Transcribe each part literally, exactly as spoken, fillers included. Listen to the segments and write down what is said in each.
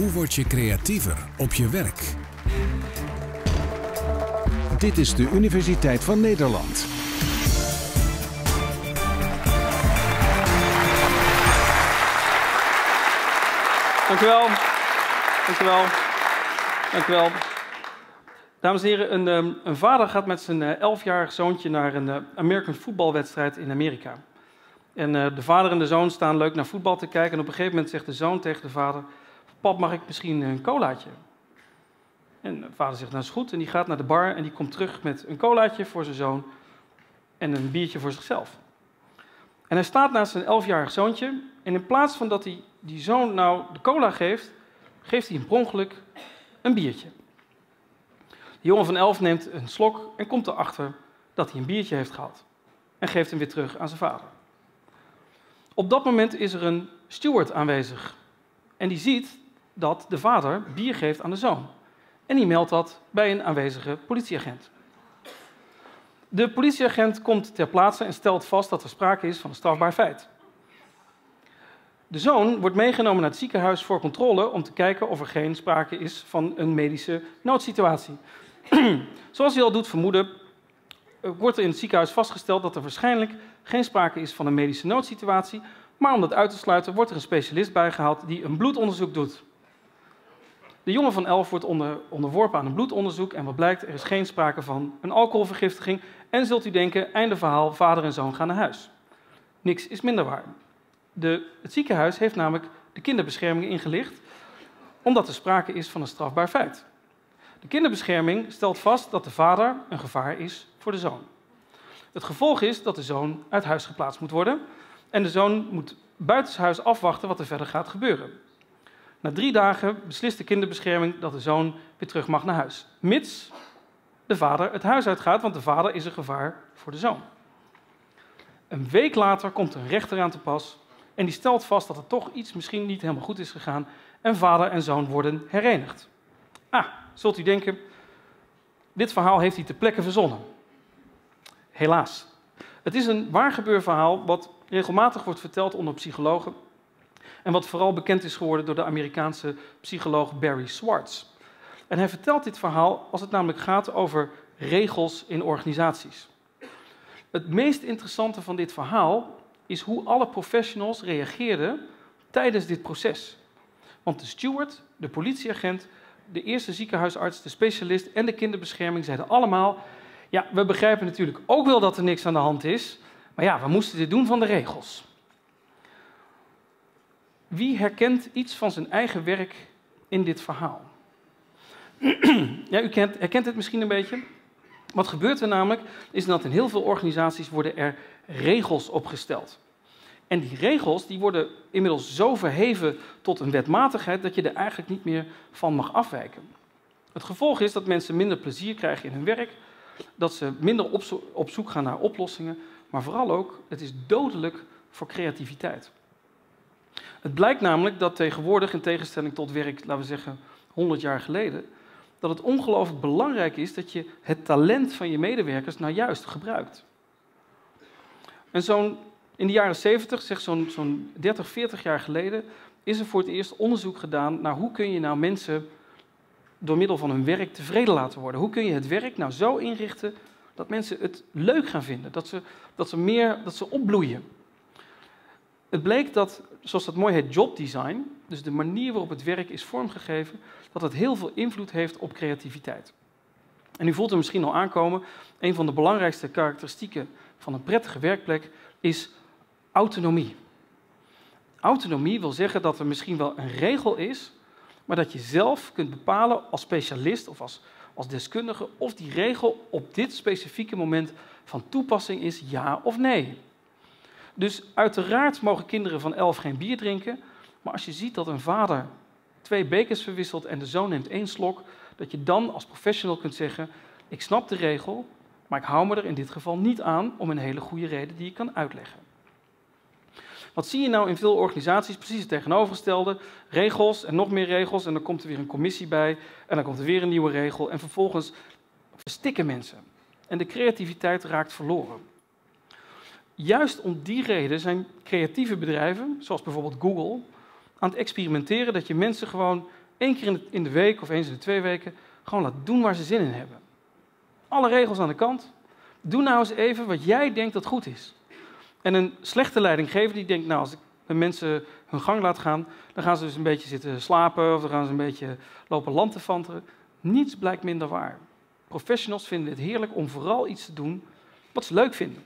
Hoe word je creatiever op je werk? Dit is de Universiteit van Nederland. Dank u wel. Dank u wel. Dank u wel. Dames en heren, een, een vader gaat met zijn elfjarig zoontje naar een American voetbalwedstrijd in Amerika. En uh, de vader en de zoon staan leuk naar voetbal te kijken. En op een gegeven moment zegt de zoon tegen de vader: pap, mag ik misschien een colaatje? En de vader zegt, nou is goed. En die gaat naar de bar en die komt terug met een colaatje voor zijn zoon en een biertje voor zichzelf. En hij staat naast zijn elfjarig zoontje. En in plaats van dat hij die zoon nou de cola geeft, geeft hij hem per ongeluk een biertje. De jongen van elf neemt een slok en komt erachter dat hij een biertje heeft gehad. En geeft hem weer terug aan zijn vader. Op dat moment is er een steward aanwezig. En die ziet dat de vader bier geeft aan de zoon. En die meldt dat bij een aanwezige politieagent. De politieagent komt ter plaatse en stelt vast dat er sprake is van een strafbaar feit. De zoon wordt meegenomen naar het ziekenhuis voor controle om te kijken of er geen sprake is van een medische noodsituatie. Zoals hij al doet vermoeden, wordt er in het ziekenhuis vastgesteld dat er waarschijnlijk geen sprake is van een medische noodsituatie, maar om dat uit te sluiten wordt er een specialist bijgehaald die een bloedonderzoek doet. De jongen van elf wordt onder, onderworpen aan een bloedonderzoek en wat blijkt, er is geen sprake van een alcoholvergiftiging. En zult u denken, einde verhaal, vader en zoon gaan naar huis. Niks is minder waar. De, het ziekenhuis heeft namelijk de kinderbescherming ingelicht, omdat er sprake is van een strafbaar feit. De kinderbescherming stelt vast dat de vader een gevaar is voor de zoon. Het gevolg is dat de zoon uit huis geplaatst moet worden en de zoon moet buitenshuis afwachten wat er verder gaat gebeuren. Na drie dagen beslist de kinderbescherming dat de zoon weer terug mag naar huis, mits de vader het huis uitgaat, want de vader is een gevaar voor de zoon. Een week later komt een rechter aan te pas en die stelt vast dat er toch iets misschien niet helemaal goed is gegaan en vader en zoon worden herenigd. Ah, zult u denken, dit verhaal heeft hij ter plekke verzonnen. Helaas. Het is een waargebeurd verhaal wat regelmatig wordt verteld onder psychologen en wat vooral bekend is geworden door de Amerikaanse psycholoog Barry Schwartz. En hij vertelt dit verhaal als het namelijk gaat over regels in organisaties. Het meest interessante van dit verhaal is hoe alle professionals reageerden tijdens dit proces. Want de steward, de politieagent, de eerste ziekenhuisarts, de specialist en de kinderbescherming zeiden allemaal: ja, we begrijpen natuurlijk ook wel dat er niks aan de hand is, maar ja, we moesten dit doen van de regels. Wie herkent iets van zijn eigen werk in dit verhaal? Ja, u kent, herkent het misschien een beetje. Wat gebeurt er namelijk, is dat in heel veel organisaties worden er regels opgesteld. En die regels die worden inmiddels zo verheven tot een wetmatigheid dat je er eigenlijk niet meer van mag afwijken. Het gevolg is dat mensen minder plezier krijgen in hun werk, dat ze minder op, zo- op zoek gaan naar oplossingen, maar vooral ook, het is dodelijk voor creativiteit. Het blijkt namelijk dat tegenwoordig, in tegenstelling tot werk, laten we zeggen, honderd jaar geleden, dat het ongelooflijk belangrijk is dat je het talent van je medewerkers nou juist gebruikt. En zo'n, in de jaren zeventig, zeg zo'n, zo'n dertig, veertig jaar geleden, is er voor het eerst onderzoek gedaan naar hoe kun je nou mensen door middel van hun werk tevreden laten worden. Hoe kun je het werk nou zo inrichten dat mensen het leuk gaan vinden, dat ze, dat ze, meer, dat ze opbloeien. Het bleek dat, zoals dat mooi heet, jobdesign, dus de manier waarop het werk is vormgegeven, dat het heel veel invloed heeft op creativiteit. En u voelt er misschien al aankomen, een van de belangrijkste karakteristieken van een prettige werkplek is autonomie. Autonomie wil zeggen dat er misschien wel een regel is, maar dat je zelf kunt bepalen als specialist of als, als deskundige of die regel op dit specifieke moment van toepassing is, ja of nee. Dus uiteraard mogen kinderen van elf geen bier drinken, maar als je ziet dat een vader twee bekers verwisselt en de zoon neemt één slok, dat je dan als professional kunt zeggen: ik snap de regel, maar ik hou me er in dit geval niet aan om een hele goede reden die ik kan uitleggen. Wat zie je nou in veel organisaties? Precies het tegenovergestelde. Regels en nog meer regels en dan komt er weer een commissie bij en dan komt er weer een nieuwe regel en vervolgens verstikken mensen. En de creativiteit raakt verloren. Juist om die reden zijn creatieve bedrijven, zoals bijvoorbeeld Google, aan het experimenteren dat je mensen gewoon één keer in de, in de week of eens in de twee weken gewoon laat doen waar ze zin in hebben. Alle regels aan de kant. Doe nou eens even wat jij denkt dat goed is. En een slechte leidinggever die denkt, nou als ik de mensen hun gang laat gaan, dan gaan ze dus een beetje zitten slapen of dan gaan ze een beetje lopen lantefanteren. Niets blijkt minder waar. Professionals vinden het heerlijk om vooral iets te doen wat ze leuk vinden.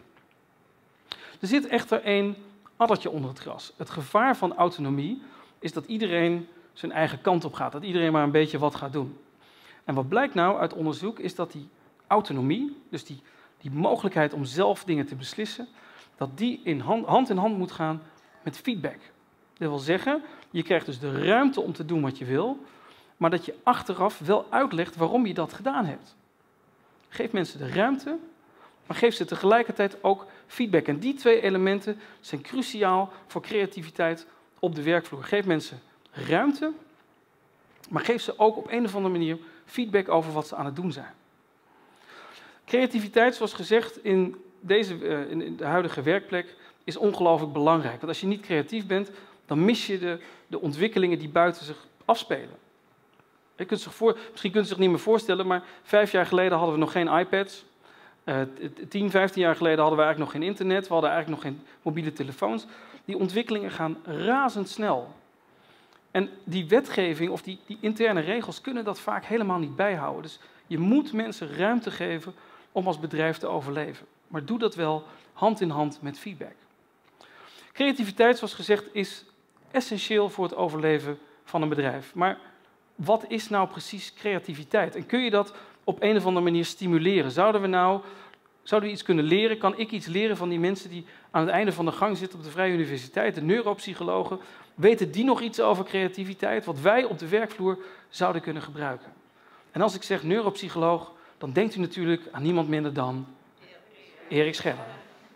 Er zit echter één addertje onder het gras. Het gevaar van autonomie is dat iedereen zijn eigen kant op gaat. Dat iedereen maar een beetje wat gaat doen. En wat blijkt nou uit onderzoek is dat die autonomie, dus die, die mogelijkheid om zelf dingen te beslissen, dat die in hand, hand in hand moet gaan met feedback. Dat wil zeggen, je krijgt dus de ruimte om te doen wat je wil, maar dat je achteraf wel uitlegt waarom je dat gedaan hebt. Geef mensen de ruimte, maar geef ze tegelijkertijd ook feedback. En die twee elementen zijn cruciaal voor creativiteit op de werkvloer. Geef mensen ruimte, maar geef ze ook op een of andere manier feedback over wat ze aan het doen zijn. Creativiteit, zoals gezegd, in, deze, uh, in de huidige werkplek is ongelooflijk belangrijk. Want als je niet creatief bent, dan mis je de, de ontwikkelingen die buiten zich afspelen. Je kunt zich voor, misschien kunt u zich niet meer voorstellen, maar vijf jaar geleden hadden we nog geen iPads. Uh, tien, vijftien jaar geleden hadden we eigenlijk nog geen internet. We hadden eigenlijk nog geen mobiele telefoons. Die ontwikkelingen gaan razendsnel. En die wetgeving of die, die interne regels kunnen dat vaak helemaal niet bijhouden. Dus je moet mensen ruimte geven om als bedrijf te overleven. Maar doe dat wel hand in hand met feedback. Creativiteit, zoals gezegd, is essentieel voor het overleven van een bedrijf. Maar wat is nou precies creativiteit? En kun je dat op een of andere manier stimuleren? Zouden we nou zouden we iets kunnen leren? Kan ik iets leren van die mensen die aan het einde van de gang zitten op de Vrije Universiteit, de neuropsychologen? Weten die nog iets over creativiteit, wat wij op de werkvloer zouden kunnen gebruiken? En als ik zeg neuropsycholoog, dan denkt u natuurlijk aan niemand minder dan Erik Scheller.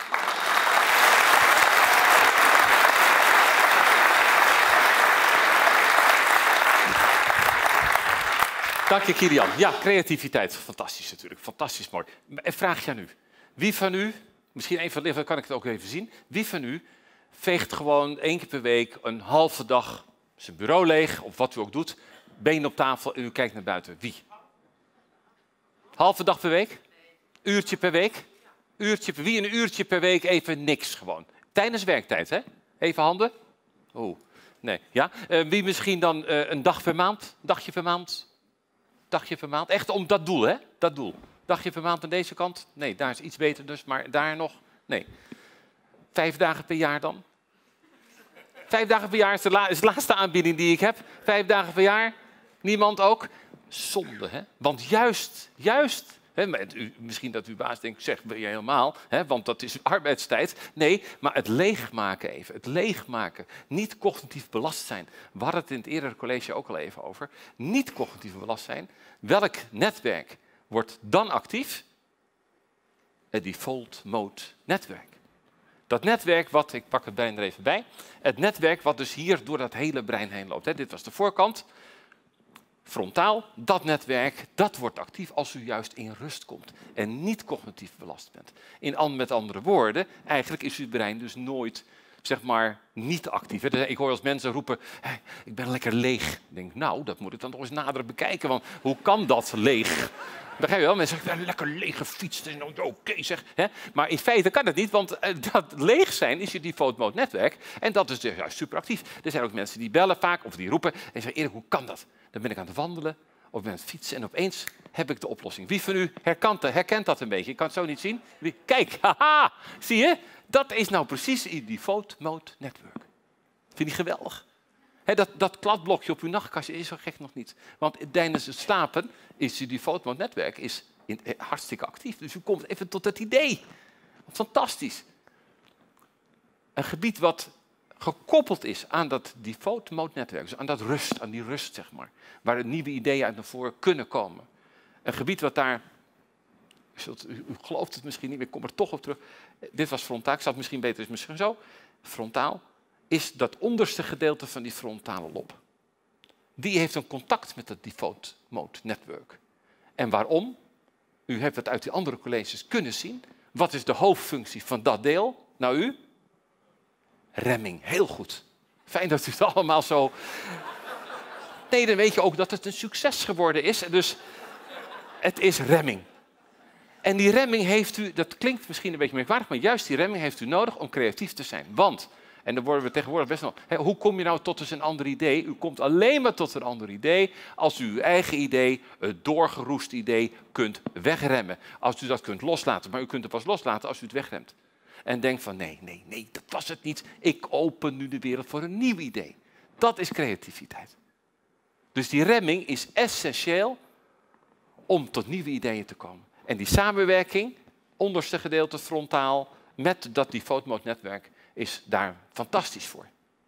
Dank je, Kilian. Ja, creativiteit. Fantastisch natuurlijk. Fantastisch mooi. En vraag je aan u. Wie van u, misschien een van de, kan ik het ook even zien. Wie van u veegt gewoon één keer per week een halve dag zijn bureau leeg, of wat u ook doet, benen op tafel en u kijkt naar buiten. Wie? Halve dag per week? Uurtje per week? Uurtje per, wie een uurtje per week even niks gewoon. Tijdens werktijd, hè? Even handen. Oeh, nee. Ja? Uh, wie misschien dan uh, een dag per maand? Dagje per maand? Dagje per maand? Echt om dat doel, hè? Dat doel. Dagje per maand aan deze kant? Nee, daar is iets beter dus, maar daar nog? Nee. Vijf dagen per jaar dan? Vijf dagen per jaar is de, la is de laatste aanbieding die ik heb. Vijf dagen per jaar? Niemand ook? Zonde, hè? Want juist, juist... Hè, u, misschien dat uw baas denkt, zeg, ben je helemaal, hè, want dat is arbeidstijd. Nee, maar het leegmaken even, het leegmaken. Niet cognitief belast zijn. We hadden het in het eerdere college ook al even over. Niet cognitief belast zijn. Welk netwerk wordt dan actief? Het default mode netwerk. Dat netwerk wat, ik pak het brein er even bij, het netwerk wat dus hier door dat hele brein heen loopt. Hè. Dit was de voorkant. Frontaal, dat netwerk, dat wordt actief als u juist in rust komt en niet cognitief belast bent. In, met andere woorden, eigenlijk is uw brein dus nooit, zeg maar, niet actief. Ik hoor als mensen roepen, hey, ik ben lekker leeg. Ik denk, nou, dat moet ik dan toch eens nader bekijken, want hoe kan dat leeg? Begrijp je wel? Mensen zeggen, ik ben lekker leeg gefietst. Oké, okay, zeg. Hè? Maar in feite kan het niet, want uh, dat leeg zijn is je default mode netwerk. En dat is dus juist superactief. Er zijn ook mensen die bellen vaak of die roepen en zeggen, Erik, hoe kan dat? Dan ben ik aan het wandelen of ben aan het fietsen en opeens heb ik de oplossing. Wie van u herkent, herkent dat een beetje? Ik kan het zo niet zien. Wie? Kijk, haha, zie je? Dat is nou precies je default mode netwerk. Vind je geweldig? He, dat, dat kladblokje op uw nachtkastje is zo gek nog niet. Want tijdens het slapen is je default mode netwerk is in, eh, hartstikke actief. Dus u komt even tot het idee. Fantastisch. Een gebied wat gekoppeld is aan dat default mode netwerk. Dus aan dat rust, aan die rust zeg maar. Waar nieuwe ideeën uit naar voren kunnen komen. Een gebied wat daar... U, u gelooft het misschien niet, maar ik kom er toch op terug. Dit was frontaal, ik zat misschien beter, is misschien zo. Frontaal. Is dat onderste gedeelte van die frontale lob. Die heeft een contact met het default mode netwerk. En waarom? U hebt het uit die andere colleges kunnen zien. Wat is de hoofdfunctie van dat deel? Nou u? Remming, heel goed. Fijn dat u het allemaal zo Nee, dan weet je ook dat het een succes geworden is. Dus het is remming. En die remming heeft u, dat klinkt misschien een beetje merkwaardig, maar juist die remming heeft u nodig om creatief te zijn. Want, en dan worden we tegenwoordig best wel, hè, hoe kom je nou tot eens een ander idee? U komt alleen maar tot een ander idee als u uw eigen idee, het doorgeroest idee, kunt wegremmen. Als u dat kunt loslaten, maar u kunt het pas loslaten als u het wegremt. En denkt van nee, nee, nee, dat was het niet. Ik open nu de wereld voor een nieuw idee. Dat is creativiteit. Dus die remming is essentieel om tot nieuwe ideeën te komen. En die samenwerking, onderste gedeelte frontaal, met dat default mode netwerk, is daar fantastisch voor.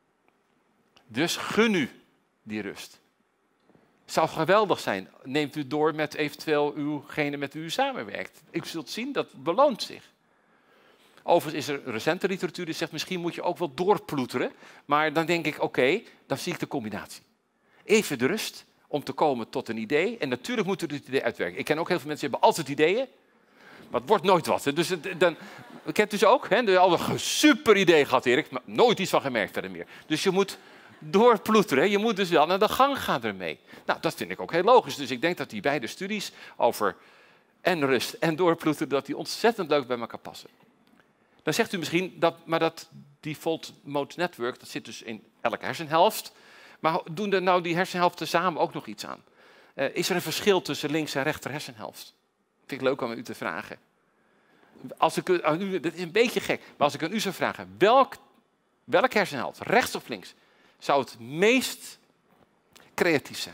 Dus gun u die rust. Het zou geweldig zijn. Neemt u door met eventueel uwgene met wie u samenwerkt. U zult zien, dat beloont zich. Overigens is er recente literatuur die zegt, misschien moet je ook wel doorploeteren. Maar dan denk ik, oké, okay, dan zie ik de combinatie. Even de rust om te komen tot een idee. En natuurlijk moeten we het idee uitwerken. Ik ken ook heel veel mensen die hebben altijd ideeën, maar het wordt nooit wat. Hè. Dus het, dan, ik heb dus ook hè, al een super idee gehad, Erik, maar nooit iets van gemerkt verder meer. Dus je moet doorploeteren. Je moet dus wel naar de gang gaan ermee. Nou, dat vind ik ook heel logisch. Dus ik denk dat die beide studies over en rust en doorploeteren, dat die ontzettend leuk bij elkaar passen. Dan zegt u misschien, dat, maar dat default mode network, dat zit dus in elke hersenhelft. Maar doen er nou die hersenhelften samen ook nog iets aan? Uh, is er een verschil tussen links en rechter hersenhelft? Vind ik leuk om u te vragen. Als ik aan u, dat is een beetje gek, maar als ik aan u zou vragen, welk, welke hersenhelft, rechts of links, zou het meest creatief zijn?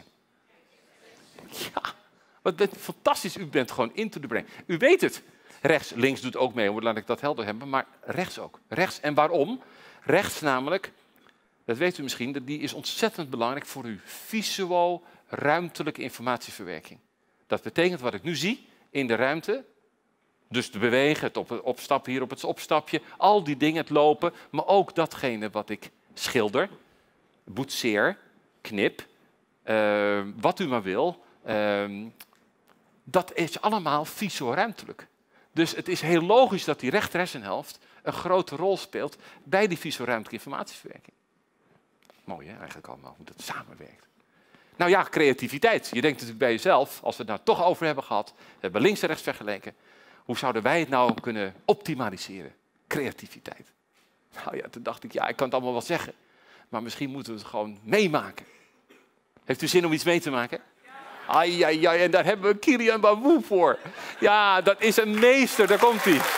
Ja, wat bent fantastisch, u bent gewoon into the brain. U weet het. Rechts, links doet ook mee, laat ik dat helder hebben, maar rechts ook. Rechts, en waarom? Rechts namelijk, dat weet u misschien, die is ontzettend belangrijk voor uw visuo-ruimtelijke informatieverwerking. Dat betekent wat ik nu zie in de ruimte, dus te bewegen, het op, opstappen hier op het opstapje, al die dingen, het lopen, maar ook datgene wat ik schilder, boetseer, knip, uh, wat u maar wil, uh, dat is allemaal visuo-ruimtelijk. Dus het is heel logisch dat die rechter hersenhelft een grote rol speelt bij die visuo-ruimtelijke informatieverwerking. Mooi hè, eigenlijk allemaal, hoe dat samenwerkt. Nou ja, creativiteit. Je denkt natuurlijk bij jezelf, als we het nou toch over hebben gehad, we hebben links en rechts vergeleken, hoe zouden wij het nou kunnen optimaliseren? Creativiteit. Nou ja, toen dacht ik, ja, ik kan het allemaal wel zeggen, maar misschien moeten we het gewoon meemaken. Heeft u zin om iets mee te maken? Ai, ai, ai, en daar hebben we Kylian Babou voor. Ja, dat is een meester, daar komt hij.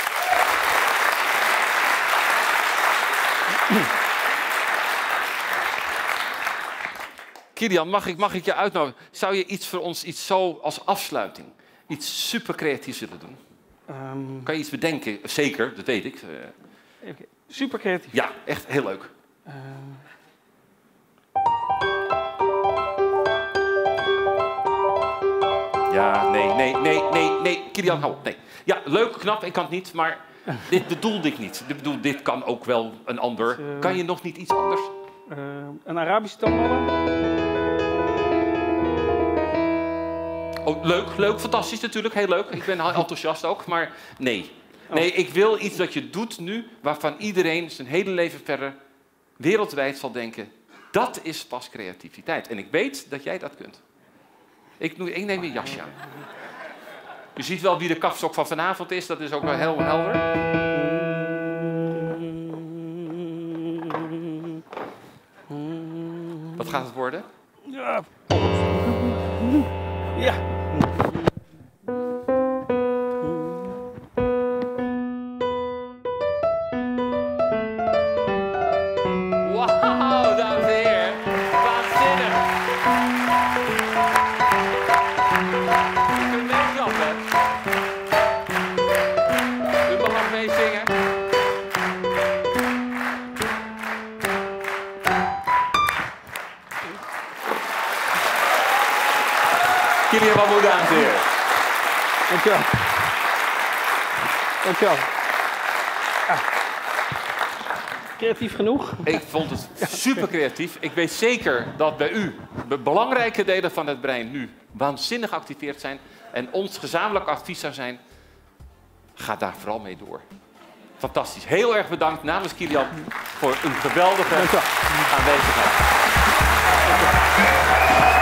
Kylian, mag ik, mag ik je uitnodigen? Zou je iets voor ons, iets zo als afsluiting, iets super creatiefs willen doen? Um, kan je iets bedenken? Zeker, dat weet ik. Okay. Super creatief? Ja, echt heel leuk. Uh... Ja, nee, nee, nee, nee, nee. Kylian, hou op, nee. Ja, leuk, knap, ik kan het niet, maar dit bedoelde ik niet. Dit, bedoel, dit kan ook wel een ander. Uh... Kan je nog niet iets anders? Uh, een Arabische stamballen? Oh, leuk, leuk, fantastisch natuurlijk, heel leuk. Ik ben enthousiast ook, maar nee. Nee, ik wil iets dat je doet nu, waarvan iedereen zijn hele leven verder wereldwijd zal denken, dat is pas creativiteit. En ik weet dat jij dat kunt. Ik, ik neem je jasje aan. Je ziet wel wie de kapstok van vanavond is, dat is ook wel heel helder. Wat gaat het worden? Ja. Ja. Wauw, dames en heren. Waanzinnig. Je kunt meeklappen. U mag nog meezingen. Kylian Babou, dames en heren. Dankjewel. Dankjewel. Ah. Creatief genoeg? Ik vond het super creatief. Ik weet zeker dat bij u de belangrijke delen van het brein nu waanzinnig geactiveerd zijn. En ons gezamenlijk advies zou zijn, ga daar vooral mee door. Fantastisch. Heel erg bedankt namens Kylian voor een geweldige aanwezigheid. Dank je wel.